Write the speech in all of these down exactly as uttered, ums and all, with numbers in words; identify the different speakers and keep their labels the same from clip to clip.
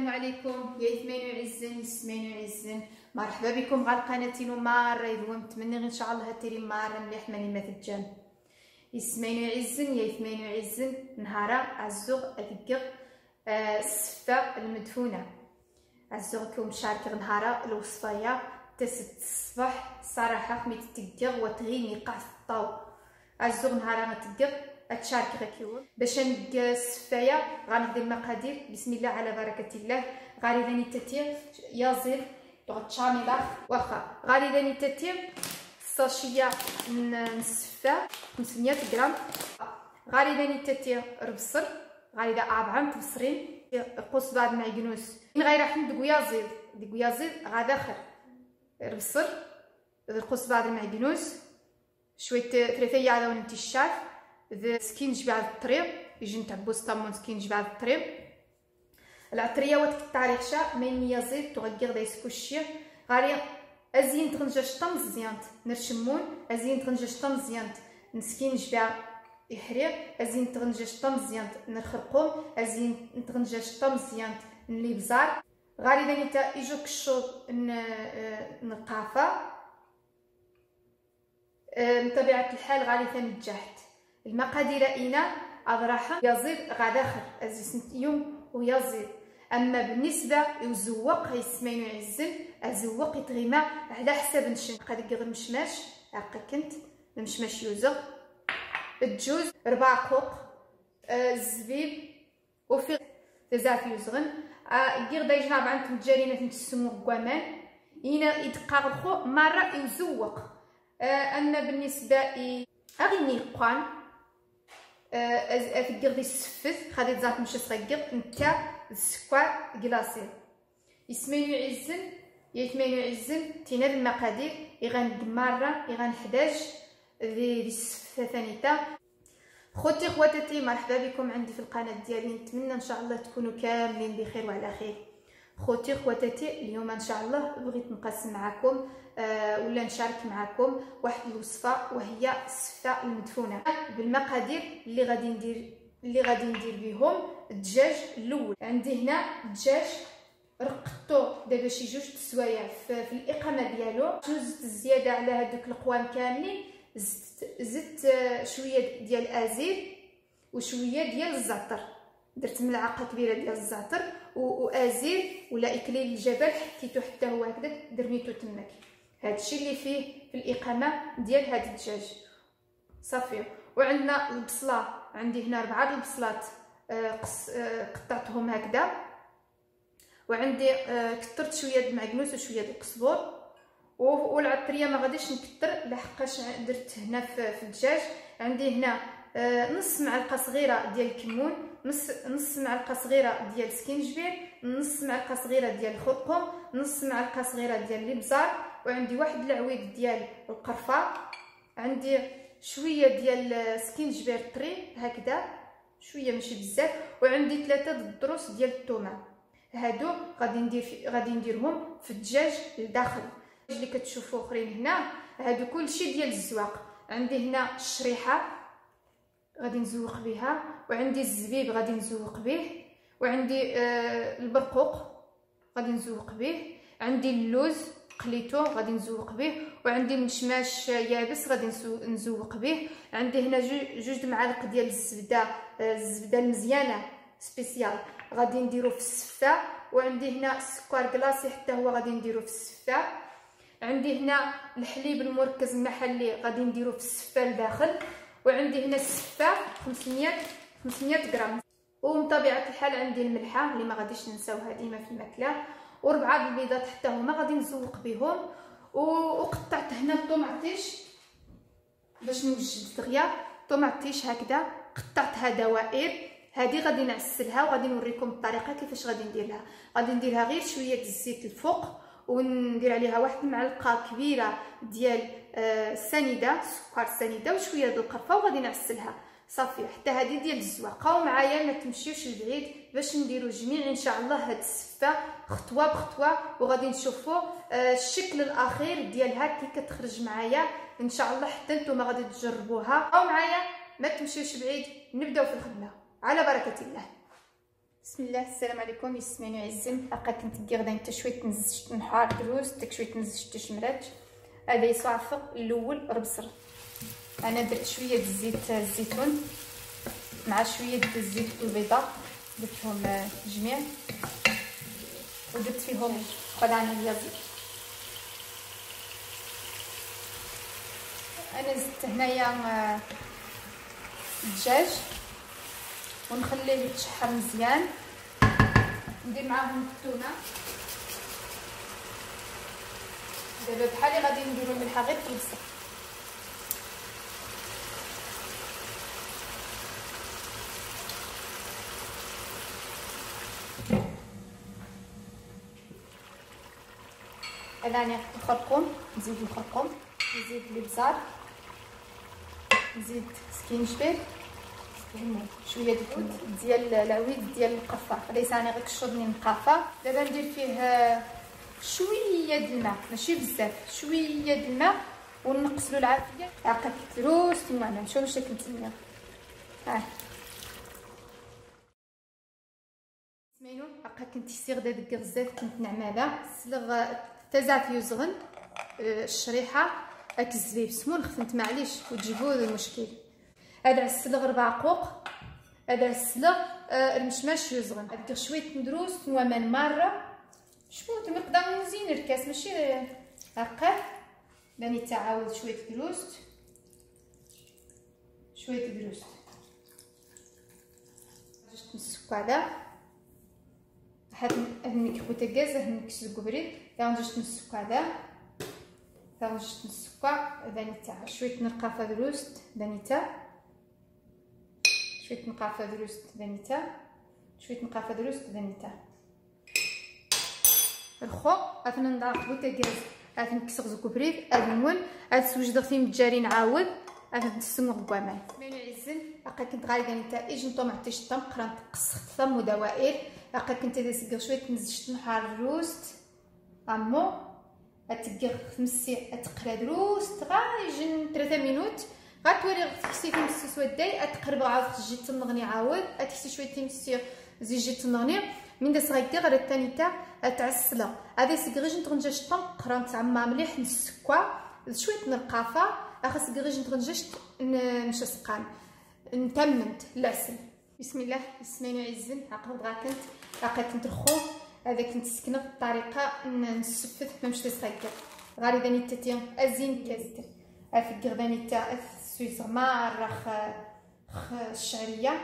Speaker 1: السلام عليكم يا يثمين ويعزن يسمين ويعزن، مرحبا بكم على قناتي مارة. يدوم نتمنى ان شاء الله هاتيري مارة مليح ماني ما تجان يسمين ويعزن يا يثمين ويعزن. نهارا عزوغ اذكر آه السفة المدفونة عزوغكم شارك نهارا الوصفايا تست الصباح صراحة خميت تقر وتغيني قاع في الطاو عزوغ نهارا ما تقر اتشارك غكيول باش نلقى السفايه. غندير المقادير بسم الله على بركه الله. غادي داني تتير يازير تشاميلا واخا غادي داني تتير ساشيه من السفه خمسمية غرام. غادي داني تتير ربصر غادي دا أربعة تبصرين قوس بعد معجنوس غير راح ندقو يازير دقو يازير غادا اخر ربصر قوس بعد معجنوس شويه ثلاثه يا ونتي الشاف ذا سكين جبال الطريق يجي نتعبو سطامون سكين جبال الطريق العطريه وتقطع ريحشه مين يزيد تغير دا يسكوشي غادي ازين تغنجا شطه مزيان نرشمون ازين تغنجا شطه مزيان نسكين جبال يحريق ازين تغنجا شطه مزيان نرخرقوم ازين تغنجا شطه مزيان نلي بزار غادي دانيتا يجوك الشوط نقافه بطبيعه الحال غادي تنجحت المقادير اين اضراحه يزيد غاداخر ازيس يوم ويزيد. اما بالنسبه يزوق يسمين ويعزل ازوق يتغيما على حساب نشن قد غير مشماش هكا كنت المشماش يوزغ الجوز ربع قوق الزبيب وفي تزاف يوزغن غير دايجنا بعد تجارينا تنتسمو قوامان ينا يدقق الخو مره يزوق. اما بالنسبه اغني قوان أتقر دي السفث غادي تزاف مشي صغير نتا السكر كلاصي يسمين يعزن يثمين يعزن تينا المقادير يغان مرة يغان حداش دي دي السفثة ثانيتا. خوتي خواتاتي مرحبا بكم عندي في القناة ديالي، نتمنى ان شاء الله تكونوا كاملين بخير وعلى خير. خوتي خواتاتي اليوم ان شاء الله بغيت نقسم معكم أه ولا نشارك معكم واحد الوصفه وهي السفه المدفونه بالمقادير اللي غادي ندير اللي غادي ندير بهم. الدجاج الاول عندي هنا الدجاج رقدتو دابا شي جوج تسوايع في, في الاقامه ديالو، زدت زياده على هذوك القوام كاملين زدت زدت شويه ديال ازير وشويه ديال الزعتر، درت ملعقه كبيره ديال الزعتر وازير ولا اكليل الجبل حكيتو حتى هو هكذا درميتو تماك. هادشي اللي فيه في الاقامه ديال هاد الدجاج صافي. وعندنا البصله عندي هنا اربعه البصلات قص قطعتهم هكذا، وعندي كثرت شويه المعكنوس وشويه القزبور والعطريه ما غاديش نكثر لحقاش درت هنا في الدجاج. عندي هنا نص معلقه صغيره ديال الكمون، نص نص معلقه صغيره ديال سكينجبير، نص معلقه صغيره ديال الخرقوم، نص معلقه صغيره ديال الابزار، وعندي واحد العويد ديال القرفه، عندي شويه ديال سكينجبير طري هكذا شويه ماشي بزاف، وعندي ثلاثه الضروس ديال الثومه. هادو غادي ندير غادي نديرهم في الدجاج لداخل اللي كتشوفوا اخرين هنا. هادو كلشي ديال الزواق. عندي هنا الشريحه غادي نزوق بها، وعندي الزبيب غادي نزوق به، وعندي آه البرقوق غادي نزوق به، عندي اللوز قليتو غادي نزوق به، وعندي المشماش يابس غادي نزوق به. عندي هنا جوج معالق ديال الزبده آه الزبده المزيانه سبيسيال غادي نديرو في السفه، وعندي هنا السكر كلاصي حتى هو غادي نديرو في السفه. عندي هنا الحليب المركز المحلي غادي نديرو في السفه لداخل، وعندي هنا السفه خمسمية غرام، ومن طبيعه الحال عندي الملحه اللي ما غاديش ننساوها ديما في الماكله، وربعه البيضات حتى هما غادي نزوق بهم. وقطعت هنا الطوماطيش باش نوجد دغيا طوماطيش هكذا قطعتها دوائر. هذه غادي نعسلها وغادي نوريكم الطريقه كيفاش غادي نديرها. غادي نديرها غير شويه الزيت الفوق وندير عليها واحد المعلقه كبيره ديال السنيده سكر السنيده وشويه ديال القرفه وغادي نعسلها صافي حتى هذه ديال الزواق. بقاو معايا ما تمشيوش لبعيد باش نديروا جميع ان شاء الله هاد السفه خطوه بخطوه، وغادي نشوفوا الشكل الاخير ديالها كي كتخرج معايا ان شاء الله حتى نتوما غادي تجربوها. بقاو معايا ما تمشيوش بعيد، نبداو في الخدمه على بركه الله. بسم الله. السلام عليكم. يسمعني عزم. هاكا كنت كي غدا نتا شويه تنزجت نحار دروس تاك شويه تنزجت شمرات. هذا يصعفق الاول ربصر. انا درت شويه الزيت الزيتون مع شويه الزيت البيضاء، درتهم جميع ودرت فيهم قلعنا ديال الزيت. انا زدت هنايا الدجاج ونخليه يتشحر مزيان، ندير معاهم التونه. دابا بحالي غادي نديرو الملحه غير في البصل. الان الخرقوم، نزيد الخرقوم، نزيد الابزار، نزيد سكينجبير، شويه ديال ديال العويد ديال القرفه. غادي يسعني غير كشطني نقافه. دابا ندير فيه شويه ديال الماء، ماشي بزاف، شويه ديال الماء ونقصلو العافيه. هاكا كتروس المهم شوفوا واش كنتسنى. ها سمعينو هاكا كنت سيغ داك بزاف، كنت نعماله سلغ تزع في يزغن الشريحه هاك الزبيب سمون خفنت معليش وتجيبو المشكل. هذا السلغ ربع قوق، هذا السلغ آه المشماش يزغن. ندير شويه ندروس نومان مره شويه مقدار مزيان الكاس ماشي هكا. راني تعاود شويه دروس شويه دروس جست نسكو على هاد الميكرو تاكاز هاد المكس الكبريت تا جست نسكو على تا جست نسكو ثاني تاع شويه نرقافه دروس ثاني تاع شويه نقافه دروس ثاني تاع شويه نقافه دروس ثاني تاع الخو اثنا نضاف بوتاكاز اثنا نكسر زكوبريت اذنون هاد سوجد غتي متجاري نعاود اثنا نسمو الكوامان مين يعزل. هاكا كنت غاليه نتا ايج نطوم عطيش طم قران تقصخت ثم دوائر. هاكا كنت داير شويه نزجت نحار روست امو اتقر خمسي اتقرا دروست غايجن ثلاثة مينوت غتولي تكسي في مسيس وداي اتقرب عاود تجي تنغني عاود اتكسي شويه تمسي زي جي تنغني من دا صغير غير الثاني تاع تعسله هذا سكريج نتغنجاش طن قران تعمى مليح نسكوا شويه نرقافه اخا سكريج نتغنجاش نشسقان نتممت العسل. بسم الله. يسمعني عزن. عقب غا كنت عقا كنت الخو هذا كنت سكنه بطريقه نسفت ما مشي صغير غادي داني تاتي ازين كازت افكر داني تاع السويس مره خ خ الشعريه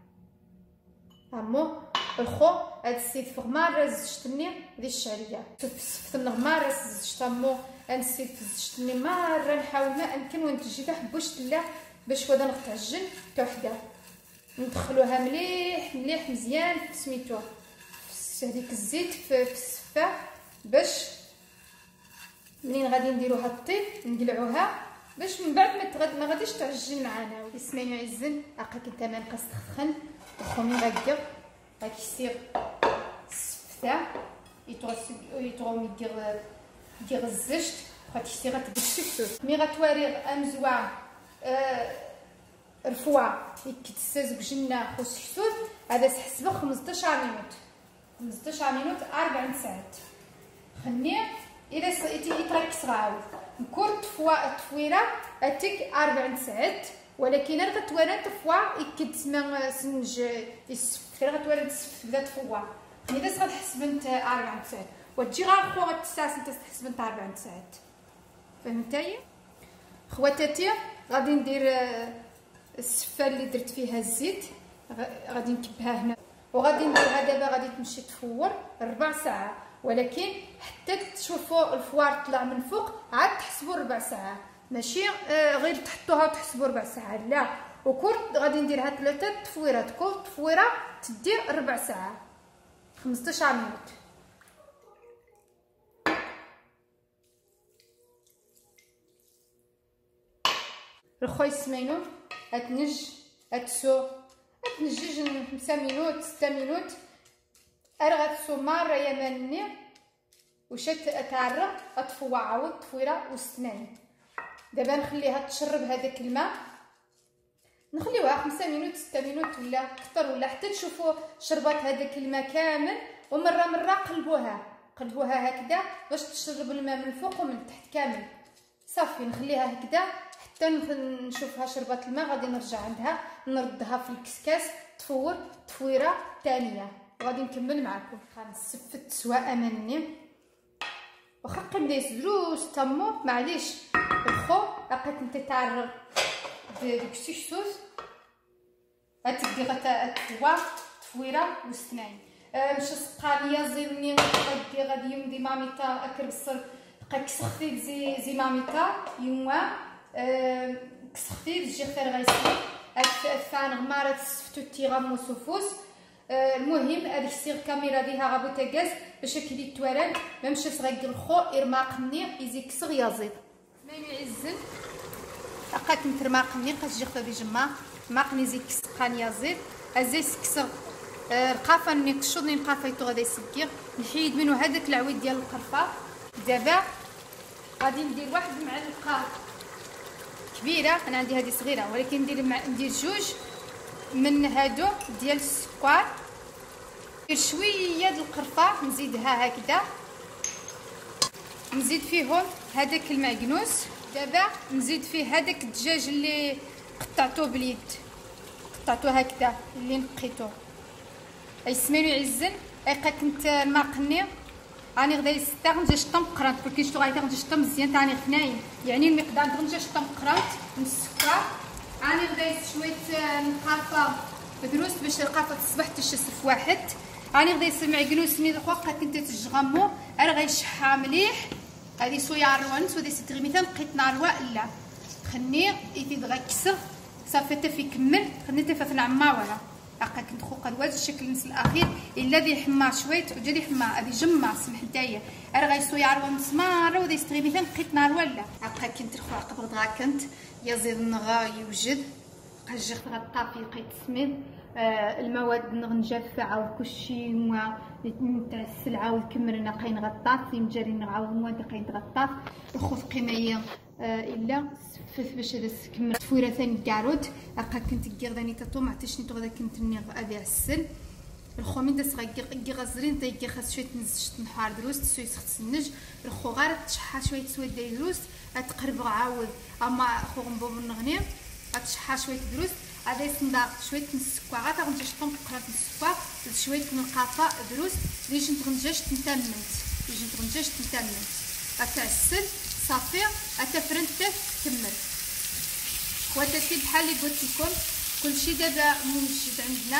Speaker 1: امو الخو هاد السيد فوق مره زجتني ديال الشعريه سفت مره زجت مو نسيت زجتني مره نحاول ما امكن ونتجي تاع حبوش لا باش ودا نتعجن حتى وحده ندخلوها مليح مليح مزيان في سميتو في هذيك الزيت في السفه باش منين غادي نديروها الطيب نقلعوها باش من بعد ما تغد ما غاديش تعجن معانا. يسمعني عزن. هاكا كنت انا نقص تخن الخومي غاكير هاك يصير السفه يتغسل يتغوم يدير يدير الزجت غادي يصير غتبشف مي غتواري امزوا آه الفوا يكتساز بجنة خوش حسود هذا سحسبه خمسطاش مينوت خمسطاش مينوت أربع ساعات خليه الى يتركز عاود نكور تفوا تفويره اتيك أربع ساعات ولكن راه غتوالى تفوا يكد سما سنج يسف راه غتوالى تسف بدا تفوا اذا غتحسب انت أربع ساعات وتجي غير خو غتساس انت تحسب انت أربع ساعات فهمتي خواتاتي. غادي ندير السفه اللي درت فيها الزيت غادي نكبها هنا وغادي نديرها دابا غادي تمشي تفور ربع ساعه ولكن حتى تشوفوا الفوار طلع من فوق عاد تحسبوا ربع ساعه ماشي آه غير تحطوها وتحسبوا ربع ساعه لا وكل غادي نديرها ثلاثه تفويرات كل تفويره تدير ربع ساعه خمسطاش مينوت. الخوي سمينو هتنج هتسو هتنجج خمسة مينوت ستة مينوت ارغى تسو مره يمني وشات اتعرق اطفوا عاود تفويره وستناني. دابا نخليها تشرب هذاك الماء نخليوها خمسة مينوت ستة مينوت ولا اكثر، ولا حتى تشوفوا شربات هذاك الماء كامل. ومره مره قلبوها قلبوها هكذا باش تشرب الماء من الفوق ومن تحت كامل. صافي نخليها هكذا حتى نشوفها شربات الماء. غادي نرجع عندها نردها في الكسكاس تفور تفويره ثانيه وغادي نكمل معكم. غنسفت سواء مني واخا قبدا يسدروس تمو معليش الخو لقيت انت تعرض ديكسيش صوص غتدي غتفوا تفويره وستناين. مش سقانيه زيني غادي غادي يمدي ماميتا اكل بصل بقى كسختي زي زي ماميتا يوما أه كسختي تجي خير غيسي الفان غمارة سفتو تيغامو سوفوس. أه المهم هذيك السيغ كاميرا ديها غابو تاكاز باش كيدي توالد مامشي صغير الخو ارماقني يزي كسغ يازيد ماني عزن لقات نترماقني قاش جي خدي جما ماقني زي كسقان يازيد ازي كسغ القافه ني كشوضني القافيتو غادي يسكير نحيد منو هذاك العويد ديال القرفه. دابا غادي ندير واحد المعلقه كبيره، انا عندي هذه صغيره ولكن ندير مع ندير جوج من هادو ديال السكر. ندير شويه د القرفه نزيدها هكذا نزيد فيهم هذاك المعكنوس. دابا نزيد فيه هذاك الدجاج اللي قطعتوه باليد قطعتوه هكذا اللي نقيتوه يسمينو يعزن ايقا كنت الماقني راني غدا يستا غنجا شطم قرانت كل شتو غايتا غنجا شطم مزيان تاني غنايم يعني المقدار غنجا شطم قرانت من السكر. راني غدا شويه القرفه دروس باش القرفه تصبح تشسف واحد. راني غدا يسمع معكنوس مي دخوقا كنت تجغمو راه غيشحها مليح. هادي صويا روانس ودي ستغي مثلا بقيت ناروا لا خني يفيد غيكسر صافي حتى في كمل خني حتى في نعماوها هكا كنت خوقا الواج الشكل النص الاخير الا دي حمار شويه وجا دي حمار هادي جمع سمح نتايا راه غيسوي عروه مسمار ودي يستغي مثلا بقيت نار ولا هكا كنت خويا قبل غا كنت يزيد نغا يوجد قجر غطافي لقيت سمين آه المواد نغنجف عاود كلشي موا نتاع السلعه والكمر نقين غطاف في مجاري نعاود مواد قاين غطاف الخوف قيميه آه الا سفف باش هذا كمر تفويره ثاني كاروت هكا كنت كيرداني تاتو ما عرفتش نيتو غدا كنت نيغ ابي عسل الخو من داس غيكي غزرين تايكي خاص شويه تنزج نحار دروس تسوي سخت سنج الخو غير تشحى شويه سويد داير دروس تقرب عاود اما خو غنبوب النغني غتشحى شويه دروس هذا يصندق شويه من السكر غا تغنجاش طنقرات السكر شويه من القافه دروس ليش نتغنجاش تنتمنت ليش نتغنجاش تنتمنت غتعسل صافي غتفرن حتى تكمل. خواتاتي بحال اللي قلت لكم كلشي دابا موجد عندنا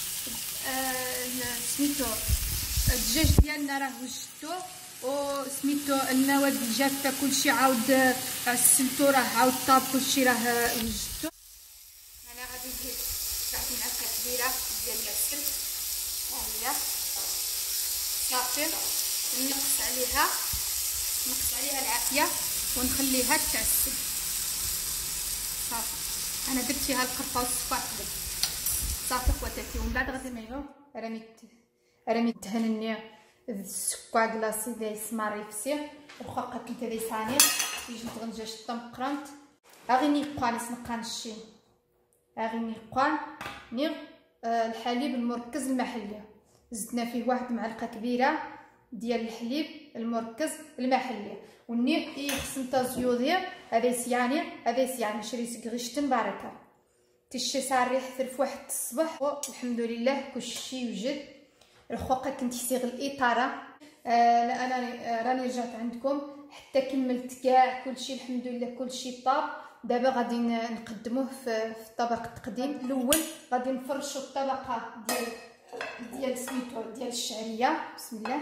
Speaker 1: آه سميتو الدجاج ديالنا راه وجدتو وسميتو المواد الجافه كلشي عاود عسلتو راه عاود طاب كلشي راه وجدتو. انا غادي نزيد واحد المعلقه كبيره ديال العسل ها هي صافي نقص عليها نقص عليها العافيه ونخليها تعسل صافي. انا درت فيها القرفه والسكر حدد صافي خواتاتي. ومن بعد غادي نعيو رميت رميت دهنني السكر كلاصي ديال السماري فسي وخاقه كنت داي ثاني يجي نتغنجا شطم قرانت اغيني قوان سنقان الشين اغيني قوان نيغ آه الحليب المركز المحلي زدنا فيه واحد معلقه كبيره ديال الحليب المركز المحلي وني يخصن تازيودي هذا سياني هذا سياني شريت غيشتن بركه تشي صار يحثر في واحد الصباح والحمد لله كلشي يوجد. الخوقه كنت يصيغ الاطاره آه لا انا راني رجعت عندكم حتى كملت كاع كلشي الحمد لله كلشي طاب. دابا غادي نقدموه في, في طبق التقديم. الاول غادي نفرشوا الطبقه ديال ديال سميتو ديال الشعريه بسم الله.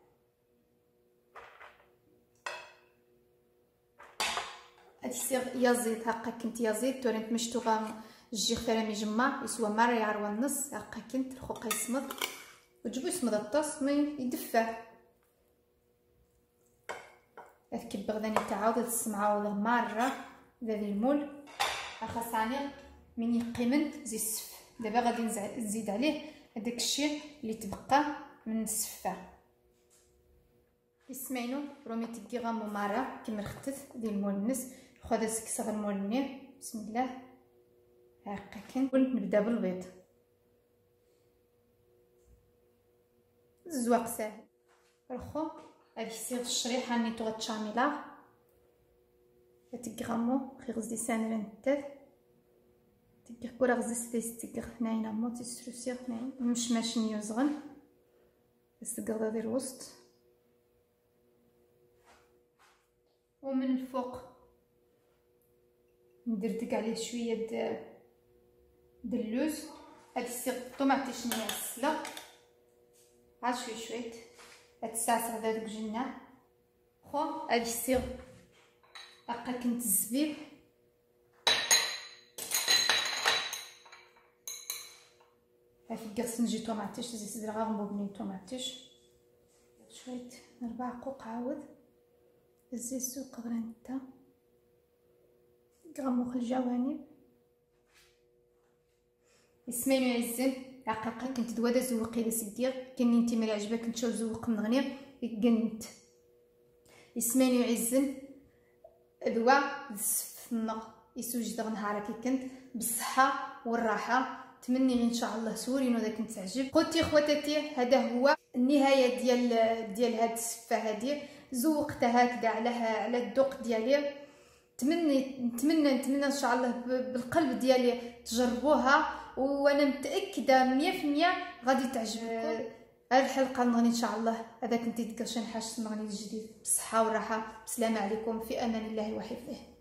Speaker 1: هادي سيغ يزيد هكا كنت يزيد تورنت مشتو غا جي خيرامي جما يسوى مره يعروا النص هكا كنت الخوقه يصمد وجبو يصمد الطاس ما يدفع اذكب بغداني تعاود هاد السمعه ولا مره ذي المول خاصاني من يقيمن زي السف. دابا غادي نزيد عليه هذاك الشيء اللي تبقى من السفه يسمعينو رومي تكي غامو مره كما رختت ديال المول النس خذ سكسه المول النيه بسم الله هكا كنقول نبدا بالبيض. الزواق ساهل. الخو غادي يصير الشريحه نيتو غتشاميلا تيغرامو خي غزدي سانرن تات تيغ كورا غزدي ستيستيغ ثناين مو تيستروسيغ ثناين مش ماشي نيوزغن تستيغ دير وسط. ومن الفوق ندردك عليه شويه د د اللوز. هاد السيغ الطوماطي شنيا السلا عاد شويه شويه هاد الساعه غدا داك الجنة. خو هادي السيغ هاكا كنت الزبيب هافي قص نجي طوماطيش زيد غير غنبوبني طوماطيش شويه ربع قوق عاود زي السوق غرانتا غراموخ الجوانب اسمين يعزن عقاقا كنت دوادا زوقي لسدير كني انت ملي عجبك نتشو زوق من غنير قنت اسمين يعزن دوا السف النغ يسوجد نهار كي كنت بالصحه والراحه. تمني ان شاء الله سورين وذا كنت تعجب. خوتي خواتاتي هذا هو النهايه ديال ديال هاد السفه هادي. زوقتها هكذا على على الذوق ديالي. تمني نتمنى نتمنى ان شاء الله بالقلب ديالي تجربوها وانا متاكده مية في المية غادي تعجبكم. هذه الحلقه نغني ان شاء الله هذا كنتي تقرشن حاجه نغني جديد بالصحه والراحه. بسلامه عليكم في امان الله وحفظه.